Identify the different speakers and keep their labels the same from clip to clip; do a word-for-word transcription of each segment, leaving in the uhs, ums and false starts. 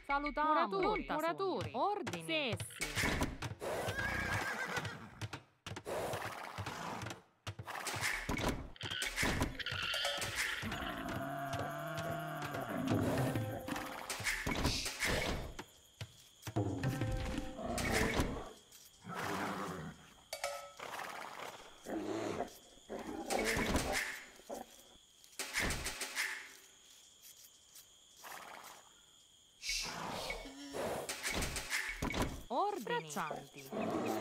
Speaker 1: Salutiamo. Muratori. Muratori. Ordini. Sessi. Ordini. Braccianti.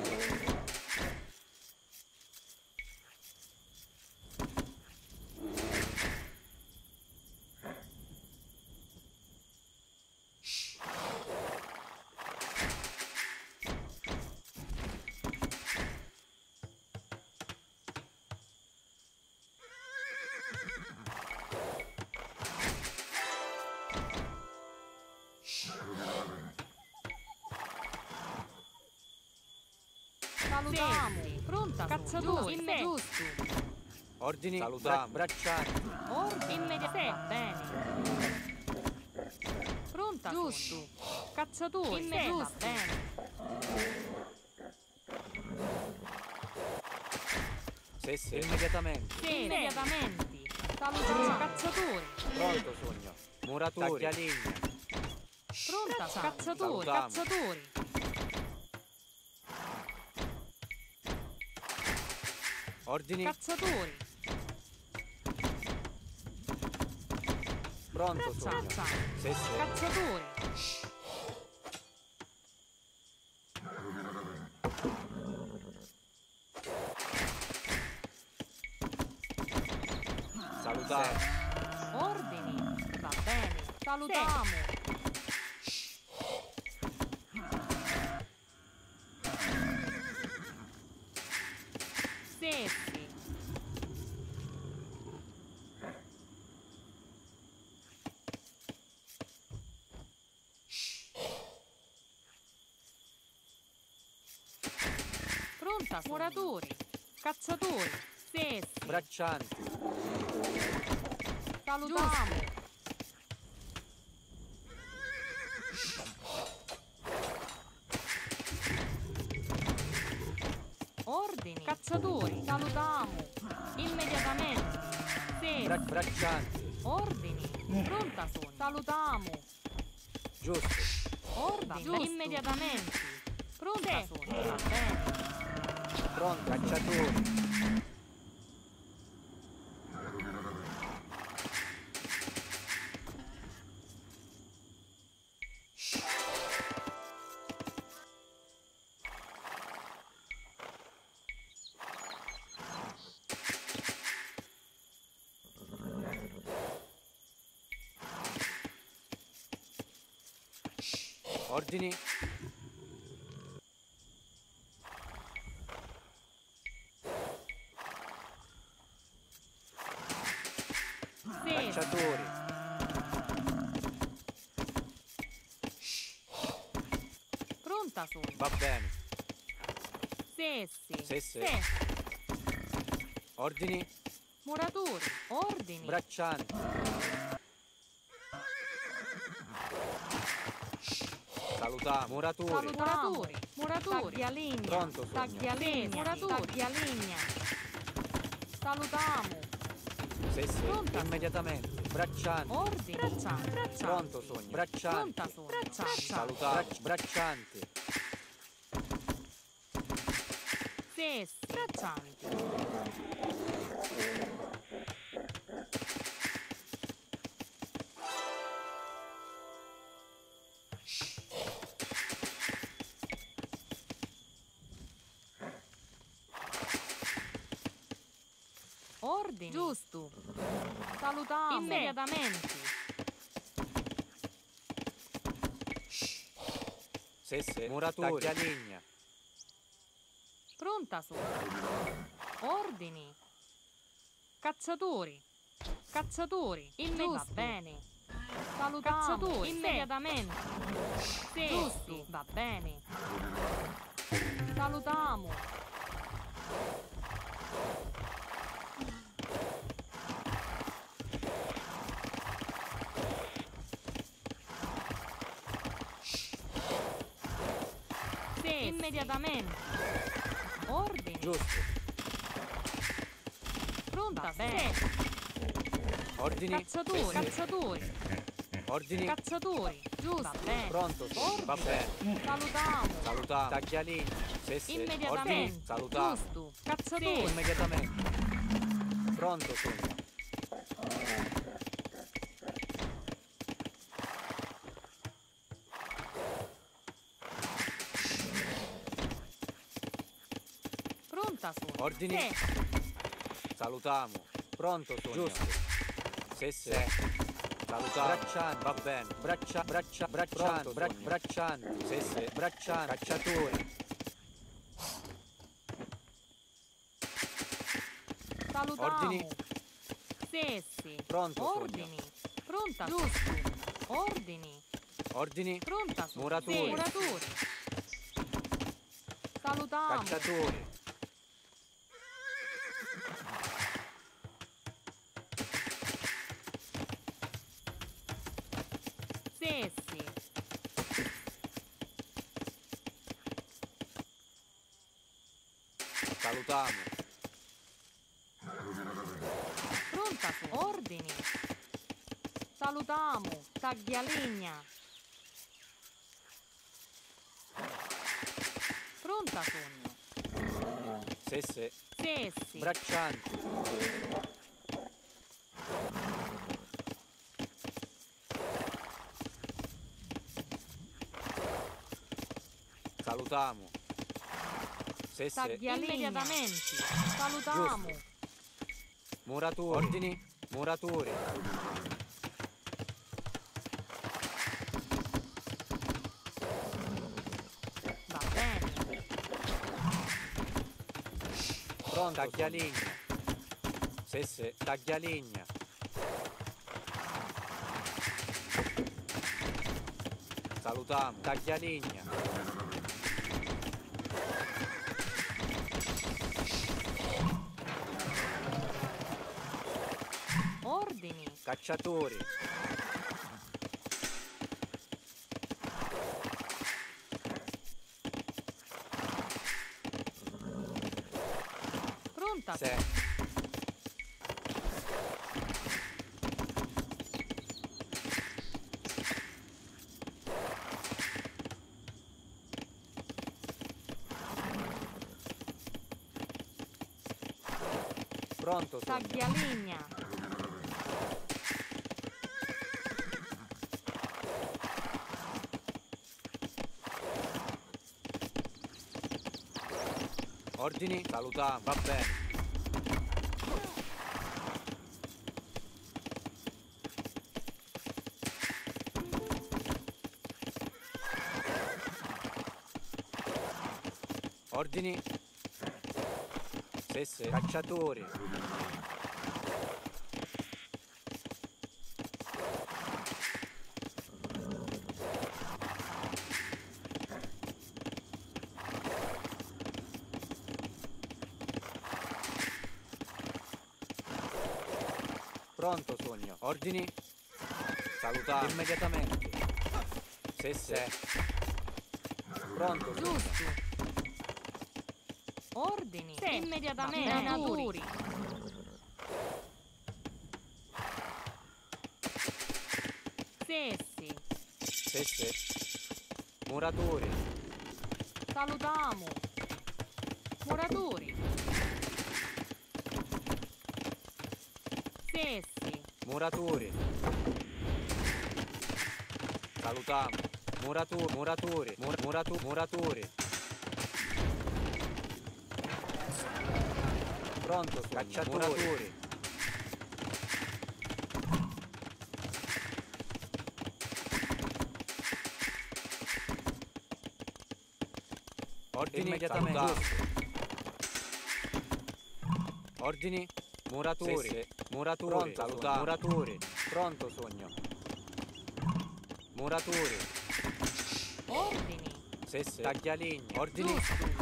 Speaker 1: Salutiamo. Pronta. Cacciatori. Giusto.
Speaker 2: Ordini.
Speaker 3: Salutiamo.
Speaker 2: Braccianti.
Speaker 1: Ordini. Immediatamente. Bene. Pronta. Giusto. Cacciatori. Immediatamente. Bene.
Speaker 2: Sì, sì. Immediatamente.
Speaker 1: Sì. Immediatamente. Salutiamo. Cacciatori.
Speaker 2: Pronto, sogno. Muratori. Taglialegna.
Speaker 1: Pronta. Cacciatori.
Speaker 2: Salutiamo.
Speaker 1: Cacciatori.
Speaker 2: Ordini.
Speaker 1: Cacciatori.
Speaker 2: Pronto, sogno.
Speaker 1: Braccianti.
Speaker 2: Sì, sì.
Speaker 1: Cacciatori.
Speaker 2: Salutiamo.
Speaker 1: Ordini. Va bene. Salutiamo. Sessi. Pronta. Muratori. Cacciatori. Sessi.
Speaker 2: Braccianti.
Speaker 1: Salutiamo. Ordini. Cacciatori. Salutiamo. Immediatamente. Sì.
Speaker 2: Bra braccianti.
Speaker 1: Ordini. Pronta sono. Salutiamo.
Speaker 2: Giusto.
Speaker 1: Ordini. Giusto. Immediatamente. Pronta sono. Va bene.
Speaker 2: Pronto. Cacciatori. Ordini. Cacciatori.
Speaker 1: Pronta sono.
Speaker 2: Va bene.
Speaker 1: Sessi.
Speaker 2: Sì, sì.
Speaker 1: Sì.
Speaker 2: Ordini.
Speaker 1: Muratori. Ordini.
Speaker 2: Braccianti. Salutiamo. Muratori.
Speaker 1: Muratori. Muratori. Taglialegna.
Speaker 2: Pronto, sogno.
Speaker 1: Taglialegna. Muratori. Taglialegna. Salutiamo.
Speaker 2: Sì, sì.
Speaker 1: Pronta.
Speaker 2: Immediatamente. Braccianti.
Speaker 1: Ordini. Braccianti. Braccianti.
Speaker 2: Pronto, sogno. Braccianti.
Speaker 1: Pronta sono. Braccianti.
Speaker 2: Salutiamo. Brac braccianti.
Speaker 1: Sessi. Braccianti. Ordini. Giusto. Salutiamo. Immediatamente.
Speaker 2: Sì, sì. Muratori. Taglialegna.
Speaker 1: Pronta sono. Ordini. Cacciatori. Cacciatori. Immediatamente. Va bene. Salutiamo. Cacciatori. Immediatamente. Sì. Giusto. Va bene. Salutiamo. Immediatamente. Ordini.
Speaker 2: Giusto.
Speaker 1: Pronta, bene.
Speaker 2: Ordini.
Speaker 1: Cacciatori.
Speaker 2: Sì, sì.
Speaker 1: Cacciatori.
Speaker 2: Ordini.
Speaker 1: Cacciatori. Giusto. Va bene.
Speaker 2: Pronto. Sì.
Speaker 1: Ordini.
Speaker 2: Va bene.
Speaker 1: Salutiamo.
Speaker 2: Salutiamo. Taglialigna. Sì, sì.
Speaker 1: Immediatamente.
Speaker 2: Ordini. Salutiamo.
Speaker 1: Giusto. Cacciatori.
Speaker 2: Immediatamente. Pronto, Sonia.
Speaker 1: Pronta, sono.
Speaker 2: Ordini.
Speaker 1: Sì.
Speaker 2: Salutiamo. Pronto, Sonia. Giusto. Sì, sì. Salutiamo. Bracciante. Va bene. Braccia, braccia, bracciante. Bra, bracciante. Sì, sì. Bracciante. Cacciatori.
Speaker 1: Salutiamo.
Speaker 2: Ordini.
Speaker 1: Sì, sì.
Speaker 2: Pronto, Sonia.
Speaker 1: Ordini. Pronta. Giusto. Ordini.
Speaker 2: Ordini.
Speaker 1: Pronta, sono.
Speaker 2: Muratori.
Speaker 1: Sì. Muratori. Salutiamo.
Speaker 2: Cacciatori.
Speaker 1: Sì, sì.
Speaker 2: Salutiamo.
Speaker 1: Pronta, sono. Ordini. Salutiamo. Taglialegna. Pronta, sogno.
Speaker 2: Sì, sì.
Speaker 1: Sì, sì.
Speaker 2: Braccianti. Salutiamo. Sì, sì.
Speaker 1: Taglialegna. Immediatamente. Salutiamo.
Speaker 2: Giusto. Muratori. Ordini. Muratori.
Speaker 1: Va bene.
Speaker 2: Pronto. Taglialigna. Sì, sì. Taglialigna. Salutiamo. Taglialigna.
Speaker 1: Ordini.
Speaker 2: Cacciatori.
Speaker 1: Pronta.
Speaker 2: Sì. Pronto, Sonia.
Speaker 1: Taglialegna.
Speaker 2: Ordini. Salutiamo. Va bene. Ordini. Sì, sì. Cacciatori. Pronto, Sogno. Ordini. Salutare. Immediatamente. Sì, sì. Pronto, Sogno.
Speaker 1: Giusto. Ordini. Sì. Immediatamente. Muratori. Sì, sì.
Speaker 2: Sì, sì. Muratori.
Speaker 1: Salutiamo. Muratori. Sì, sì.
Speaker 2: Muratori. Salutiamo. Muratori. Muratori. Mur muratu muratori. Pronto, Sogno. Cacciatori. Muratori. Ordini. Immediatamente. Ordini. Muratori. Sì, sì. Muratori. Pronto, muratori. Pronto, Sogno. Muratori.
Speaker 1: Ordini.
Speaker 2: Sì, sì. Taglialigna. Ordini.
Speaker 1: Giusto.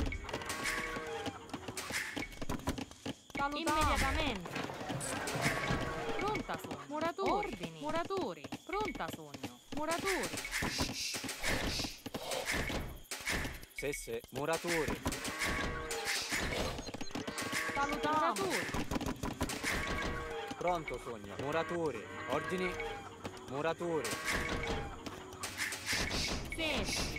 Speaker 1: Salutiamo. Immediatamente. Pronta, sogno. Muratori. Ordini. Muratori. Pronta, sogno. Muratori.
Speaker 2: Sì, Se se, muratori.
Speaker 1: Salutiamo. Muratori.
Speaker 2: Pronto sogno. Muratori. Ordini. Muratori.
Speaker 1: Sessi.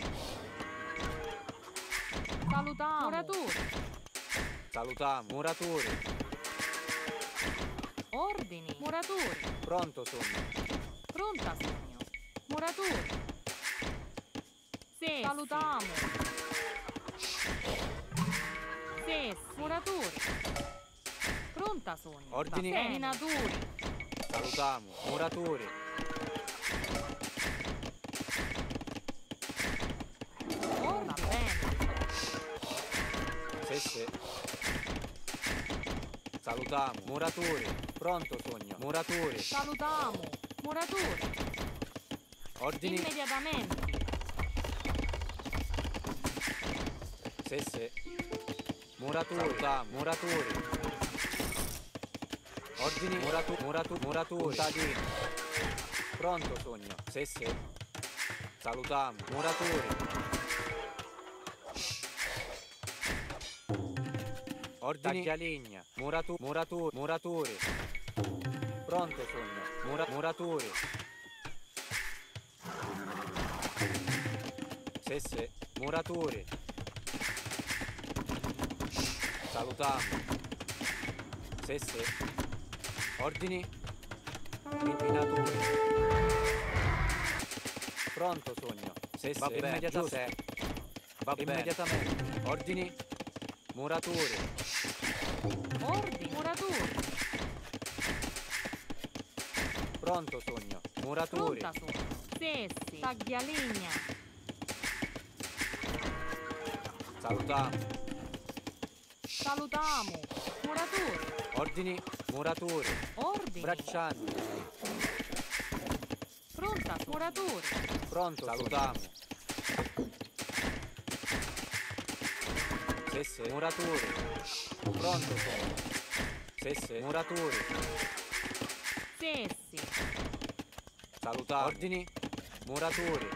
Speaker 1: Salutiamo. Muratori.
Speaker 2: Salutiamo. Muratori.
Speaker 1: Ordini. Muratori.
Speaker 2: Pronto sogno.
Speaker 1: Pronta sogno. Muratori. Sessi. Salutiamo. Sessi. Muratori. Pronta sogno.
Speaker 2: Ordini.
Speaker 1: Seminatori.
Speaker 2: Salutiamo. Muratori.
Speaker 1: Va bene.
Speaker 2: Se se. Salutiamo. Muratori. Pronto sogno. Muratori.
Speaker 1: Salutiamo. Muratori.
Speaker 2: Ordini.
Speaker 1: Immediatamente.
Speaker 2: Se se. Muratori. Salutiamo. Muratori. Ordini. Muratu. Muratu. Muratori. Contadini. Pronto sogno. Se se. Salutiamo. Muratori. Ordini. Taglialegna. Muratu. Muratori. Muratori. Pronto sogno. Mura, muratori. Se se. Muratori. Salutiamo. Se se. Ordini. Minatori. Pronto sogno. Se se. Va bene. Immediatamente. Va bene. Immediatamente. Ordini. Muratori.
Speaker 1: Ordini. Muratori.
Speaker 2: Pronto sogno. Muratori.
Speaker 1: Pronta sogno. Sessi. Taglialegna.
Speaker 2: Salutiamo.
Speaker 1: Salutiamo. Muratori.
Speaker 2: Ordini. Muratori.
Speaker 1: Ordini.
Speaker 2: Braccianti.
Speaker 1: Pronta sogno. Muratori.
Speaker 2: Pronto. Salutiamo. Se se. Muratori. Pronto sogno. Se se. Muratori.
Speaker 1: Sessi.
Speaker 2: Salutiamo. Ordini. Muratori.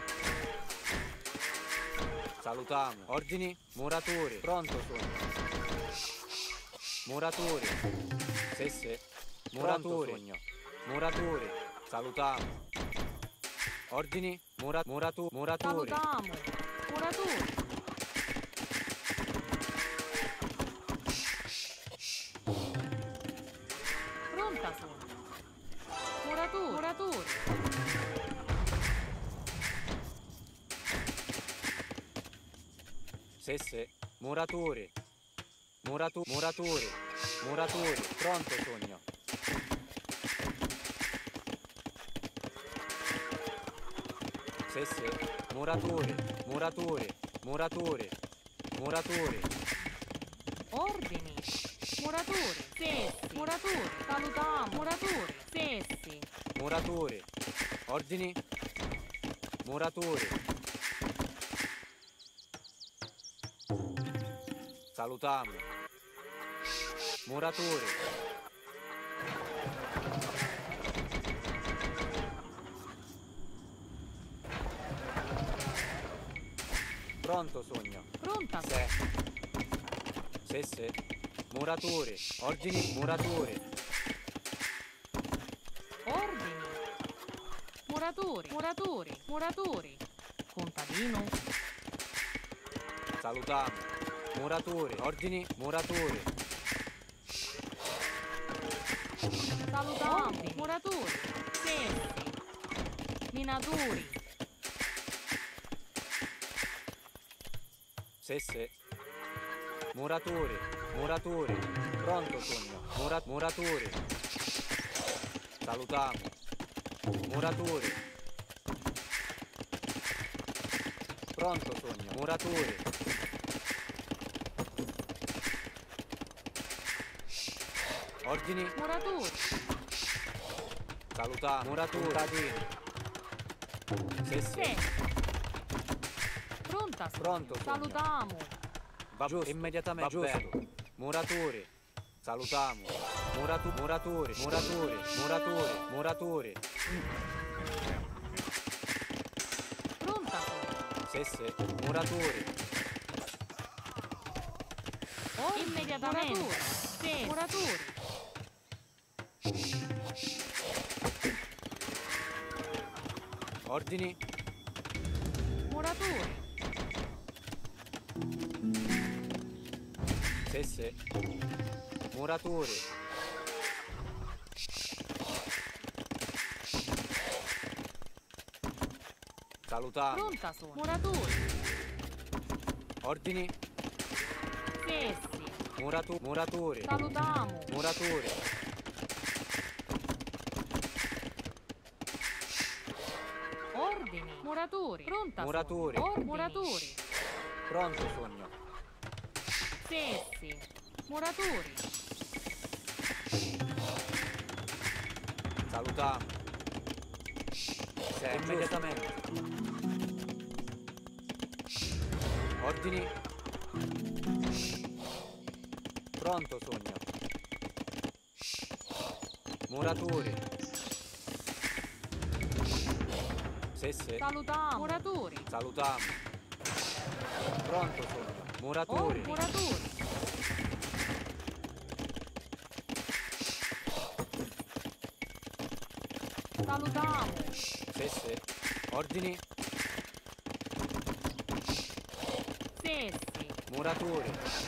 Speaker 2: Salutiamo. Ordini. Muratori. Pronto sogno. Muratori. Se se. Muratori. Muratori. Salutiamo. Ordini. Mura, muratu, muratori.
Speaker 1: Salutiamo. Muratori. Pronta sogno. Muratori. Muratori.
Speaker 2: Se se. Muratori. Muratu, muratori. Muratori. Pronto sogno. Se se. Muratori. Muratori. Muratori. Muratori.
Speaker 1: Ordini. Muratori. Sessi. Muratori. Salutiamo. Muratori. Sessi.
Speaker 2: Muratori. Ordini. Muratori. Salutiamo. Muratori. Pronto sogno.
Speaker 1: Pronta sogno.
Speaker 2: Se. Se se. Muratori. Ordini. Muratori.
Speaker 1: Ordini. Muratori. Muratori. Muratori. Contadino.
Speaker 2: Salutiamo. Muratori. Ordini. Muratori.
Speaker 1: Salutiamo. Muratori. Sessi. Minatori.
Speaker 2: Se se. Muratori. Muratori. Pronto sogno. Mura, muratori. Salutiamo. Muratori. Pronto sogno. Muratori. Ordini.
Speaker 1: Muratori.
Speaker 2: Salutiamo. Muratori. Se se.
Speaker 1: Se. Pronta sogno.
Speaker 2: Pronto sogno.
Speaker 1: Salutiamo.
Speaker 2: Va giusto. Immediatamente. Va bene. Muratori. Salutiamo. Muratu, muratori. Muratori. Muratori. Muratori.
Speaker 1: Pronta sogno.
Speaker 2: Se se. Muratori.
Speaker 1: Immediatamente. Sì. Muratori.
Speaker 2: Ordini.
Speaker 1: Muratori.
Speaker 2: Sì, muratori. Salutiamo.
Speaker 1: Pronta sono. Muratori.
Speaker 2: Ordini.
Speaker 1: Sì.
Speaker 2: Muratu muratori.
Speaker 1: Salutiamo.
Speaker 2: Muratori.
Speaker 1: Ordini. Muratori. Pronta
Speaker 2: Muratori.
Speaker 1: sono. Ordini. Muratori.
Speaker 2: Pronto sogno.
Speaker 1: Sì. Muratori.
Speaker 2: Salutiamo. Sì, immediatamente. Ordini. Pronto sogno. Muratori. Sì, sì.
Speaker 1: Salutiamo. Muratori.
Speaker 2: Salutiamo. Pronto sogno. Muratori.
Speaker 1: Oh, muratori. Salutiamo.
Speaker 2: Sì, sì. Ordini.
Speaker 1: Sì.
Speaker 2: Muratori.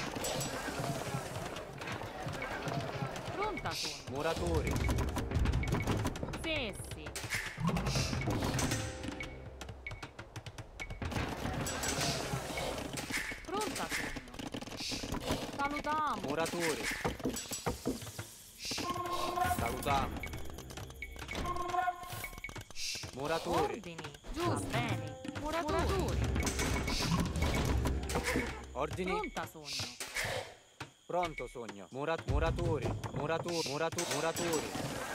Speaker 1: Pronta sono.
Speaker 2: Muratori.
Speaker 1: Sì. Pronta sono. Salutiamo.
Speaker 2: Muratori. Salutiamo. Muratori.
Speaker 1: Ordini. Giusto. Bene. Muratori.
Speaker 2: Ordini.
Speaker 1: Pronta sogno.
Speaker 2: Pronto sogno. Murat muratori. Muratori. Muratu muratori.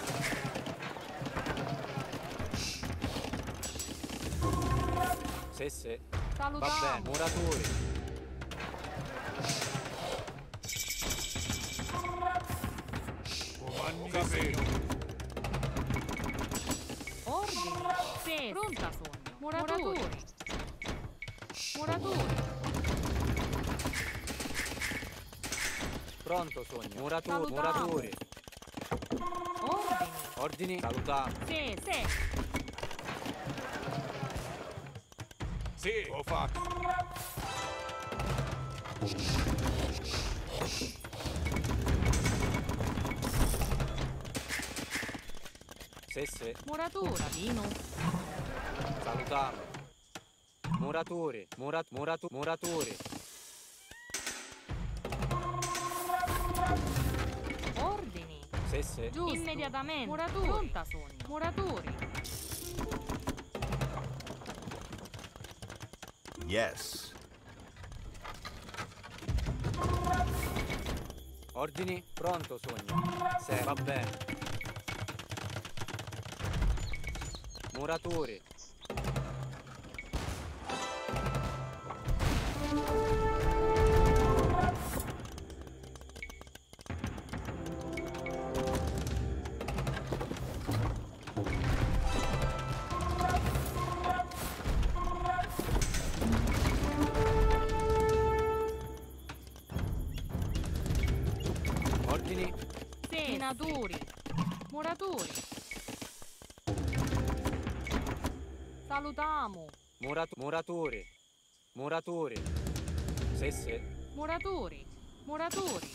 Speaker 2: Sì, sì.
Speaker 1: Salutiamo.
Speaker 2: Va bene. Muratori.
Speaker 1: Ordini. Sì. Pronta sogno. Muratori. Muratori.
Speaker 2: Pronto sogno. Muratori.
Speaker 1: Salutiamo.
Speaker 2: Muratori.
Speaker 1: Ordini.
Speaker 2: Ordini. Salutiamo.
Speaker 1: Sì, sì.
Speaker 3: Sì, ho fatto.
Speaker 2: Sì, sì.
Speaker 1: Muratura. Vino.
Speaker 2: Salutiamo. Muratori. Murat muratu muratori.
Speaker 1: Ordini.
Speaker 2: Sì, sì.
Speaker 1: Giusto. Immediatamente. Muratori. Pronta sogno. Muratori.
Speaker 3: Yes.
Speaker 2: Ordini. Pronto sogno. Sì, va bene. Muratori. Ordini.
Speaker 1: Sì. Minatori. Muratori. Salutiamo.
Speaker 2: Murat muratori. Muratori. Sì, sì.
Speaker 1: Muratori. Muratori.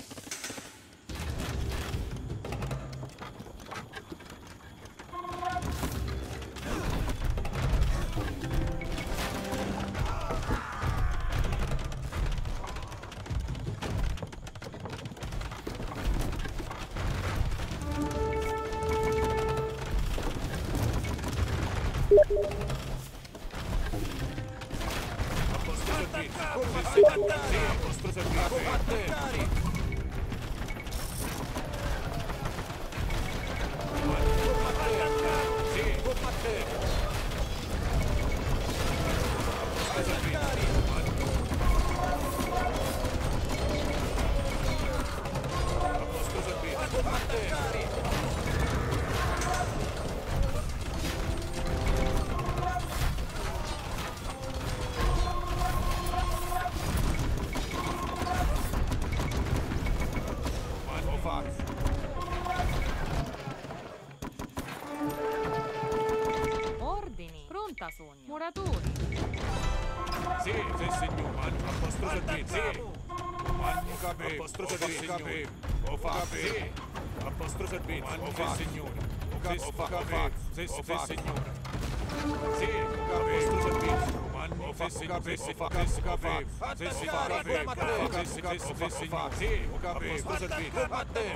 Speaker 1: Pronta, sogno. Muratori.
Speaker 3: Sì, sì, signore. A vostro servizio. Sì. A vostro servizio. Ho fatto. Sì. A vostro servizio. Ho fatto, signore. Sì, signore. Sì, signore. Sì, a vostro servizio. Ho fatto, signore. Sì, ho fatto. Sì, signore. Sì, sì, signore. Sì, a vostro servizio.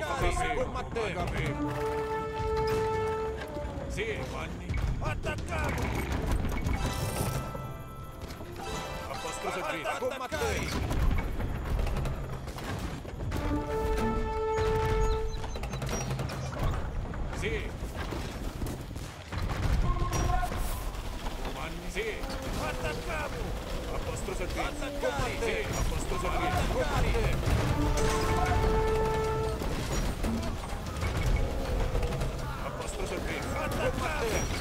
Speaker 3: Sì, manni. Attaccato! A vostro servizio. Combattete! Sì. Comandi, sì. Attaccato! A vostro servizio. Attaccare! Sì, a vostro servizio. Combattete! A vostro servizio. Attaccate!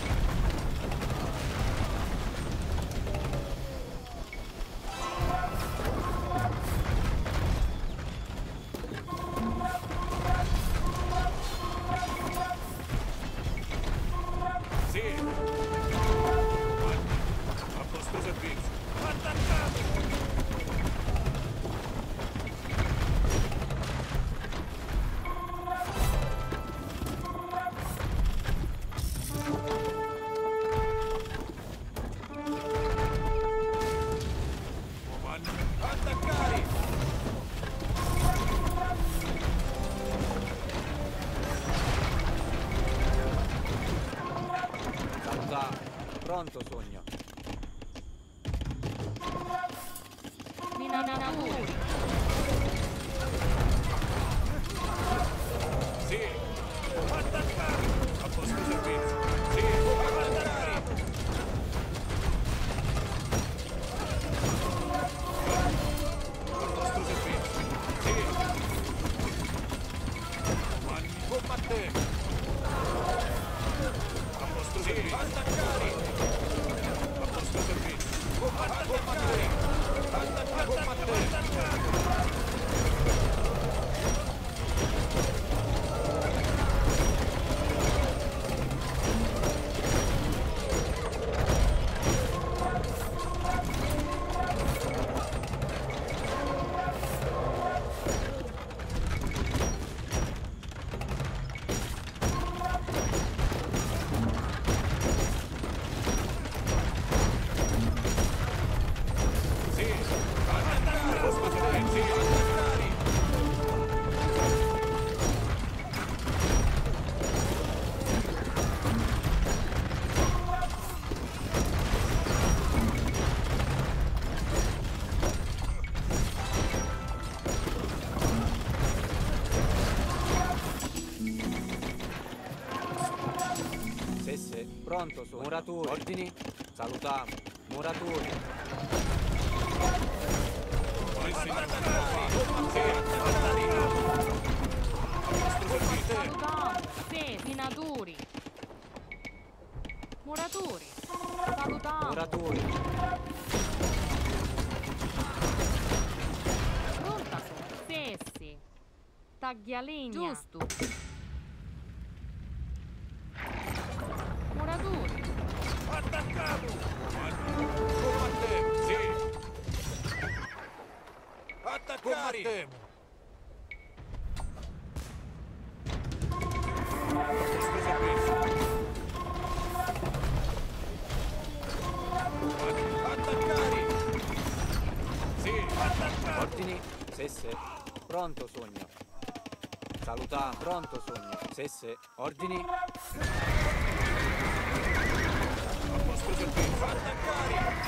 Speaker 2: Pronto, sogno.
Speaker 1: Minatori.
Speaker 3: Sì. Attaccare. A vostro servizio. Sì. Attaccare. A vostro servizio. Sì. Comandi. Combattete. A vostro servizio. Attaccare. A vostro servizio. Combattete.
Speaker 2: Pronto, sogno. Muratori. Ordini. Salutiamo. Muratori.
Speaker 1: Salutiamo. Sì, minatori. Muratori. Salutiamo.
Speaker 2: Muratori.
Speaker 1: Pronta, sogno. Fessi. Taglialegna. Giusto. Muratori.
Speaker 3: Attaccato! Combattemo! Sì! Attaccare! Vostro servizio! Attaccare! Sì! Attaccare!
Speaker 2: Ordini. Sesse. Pronto, sogno. Salutiamo. Pronto, sogno. Sesse. Ordini.
Speaker 3: A vostro servizio! Attaccare!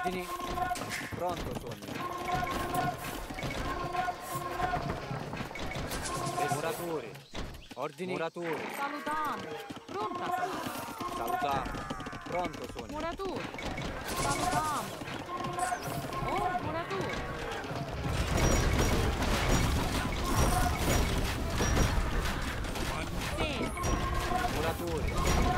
Speaker 2: Ordini. Pronto, sogno. Muratori. Ordini. Muratori.
Speaker 1: Salutamo. Pronta, sogno.
Speaker 2: Salutamo. Pronto, sogno.
Speaker 1: Muratori. Salutamo. Oh, muratori. Sì.
Speaker 2: Muratori.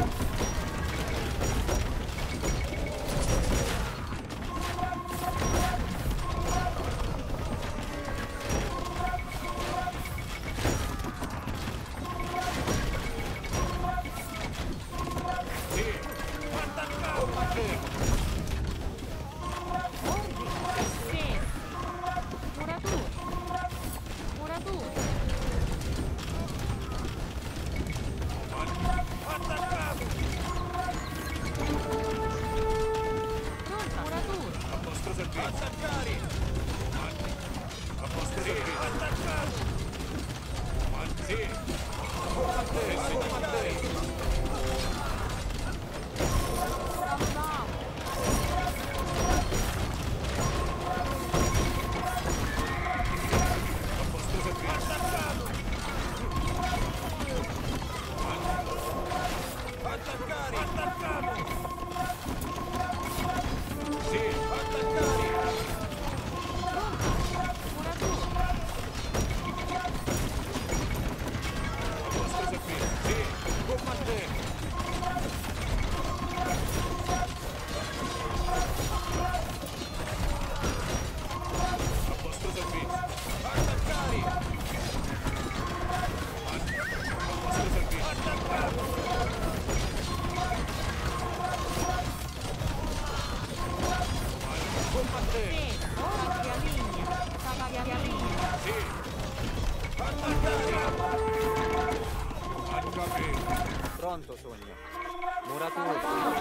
Speaker 2: Pronto, sogno. Muratori.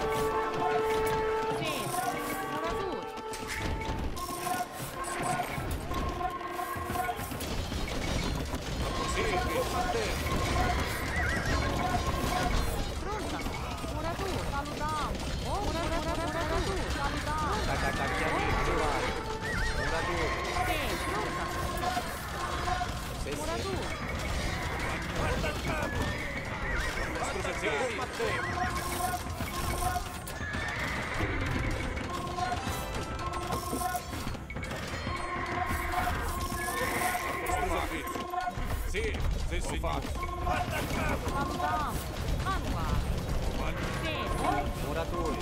Speaker 1: Sì. Muratori. Pronta. Muratori. Salutiamo. Oh, muratori. Salutiamo.
Speaker 2: Cacacacchiani. Muratori.
Speaker 1: Sì. Pronta.
Speaker 2: Sì, sì.
Speaker 1: Muratori.
Speaker 3: Sì, sì, signore.
Speaker 1: Salutiamo. Manuale. Sì.
Speaker 2: Muratori.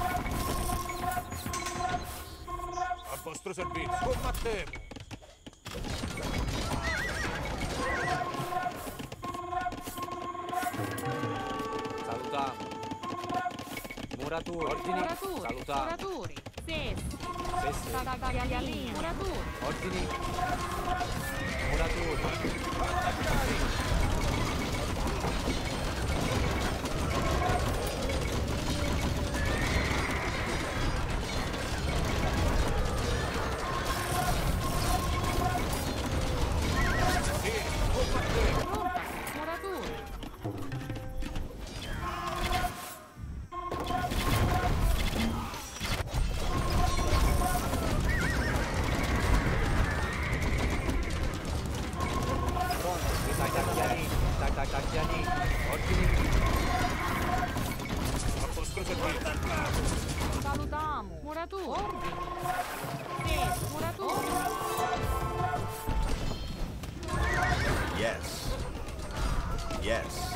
Speaker 3: A vostro servizio. Combattiamo.
Speaker 2: Salutiamo. Muratori. Ordini.
Speaker 1: Muratori.
Speaker 2: Salutiamo.
Speaker 1: Muratori. Sì.
Speaker 2: Sì, sì.
Speaker 1: Cacacacchiani. Muratori.
Speaker 2: Ordini. Muratori.
Speaker 1: Pronta. Muratori.
Speaker 2: Pronto. Cacacacchiani. Cacacacchiani. Ordini.
Speaker 3: A vostro servizio.
Speaker 1: Salutiamo. Muratori. Ordini. Sì. Muratori.
Speaker 4: Yes. Yes.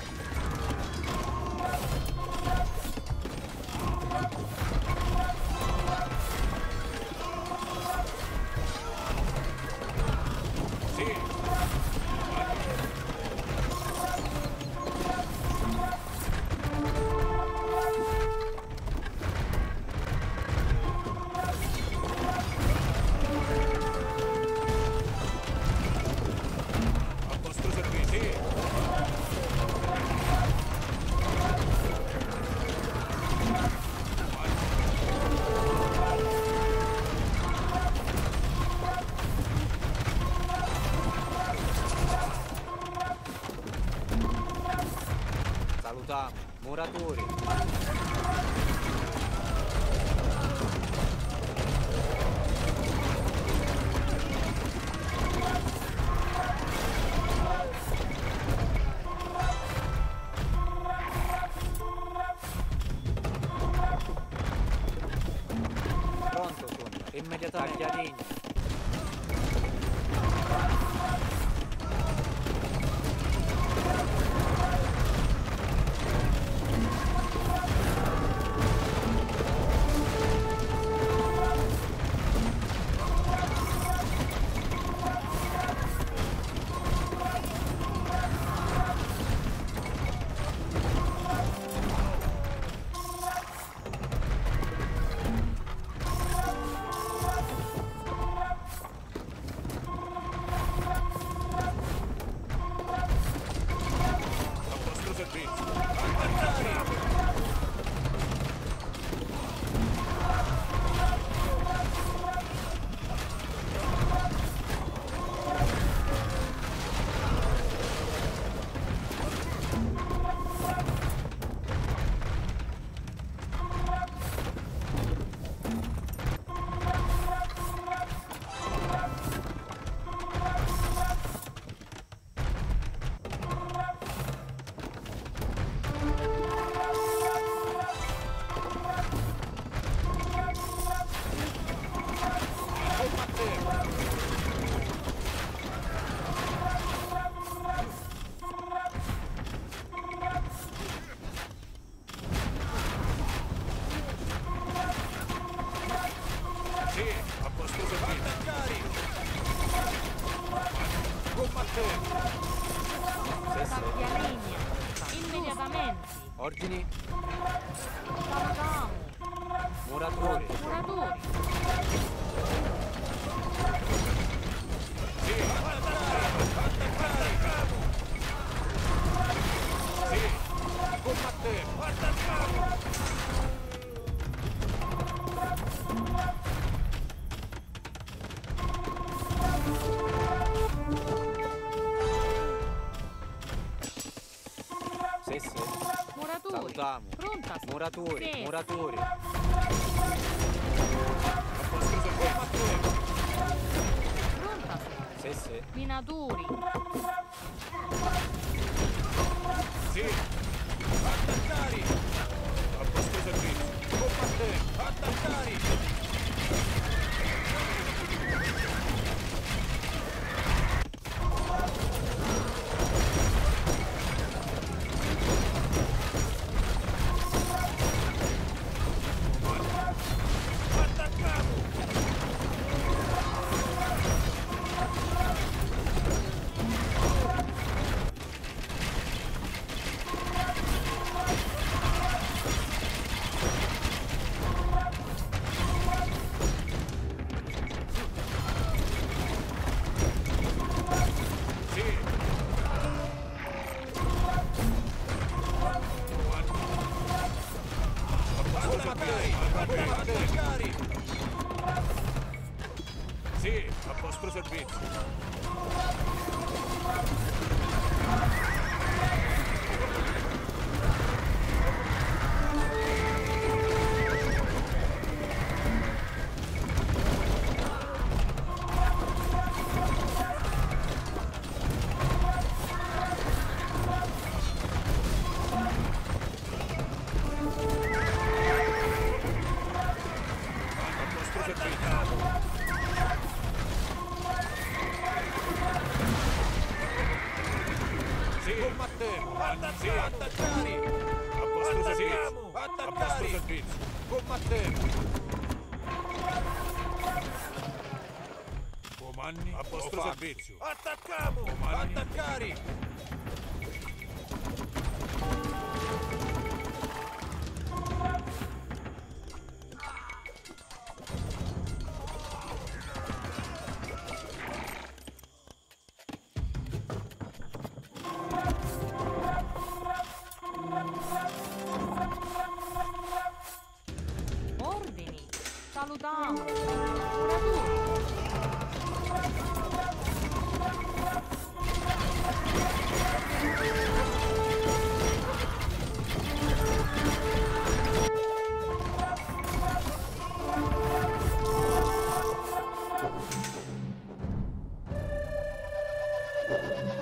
Speaker 3: Sì. A vostro servizio. Sì.
Speaker 2: immediatamente. Taglialegna.
Speaker 1: Taglialegna. Immediatamente.
Speaker 2: Ordini.
Speaker 1: Salutiamo.
Speaker 2: Muratori.
Speaker 1: Muratori.
Speaker 3: Sì, combattiamo. Attacchiamo.
Speaker 2: Sì, sì.
Speaker 1: Muratori.
Speaker 2: Salutiamo.
Speaker 1: Pronta.
Speaker 2: Muratori.
Speaker 1: Sì.
Speaker 2: Muratori.
Speaker 1: Pronta.
Speaker 2: Sì, sì.
Speaker 1: Minatori.
Speaker 3: Sì. Attaccare. A vostro servizio. Combattiamo. Attaccare. Sì, a vostro servizio. Combattiamo! Attaccare! Attaccare! A vostro servizio! A vostro servizio! Combattiamo! Comandi a vostro servizio! Attacchiamo! Attaccare!
Speaker 1: Ordini. Salutiamo. Muratori.
Speaker 2: Sì.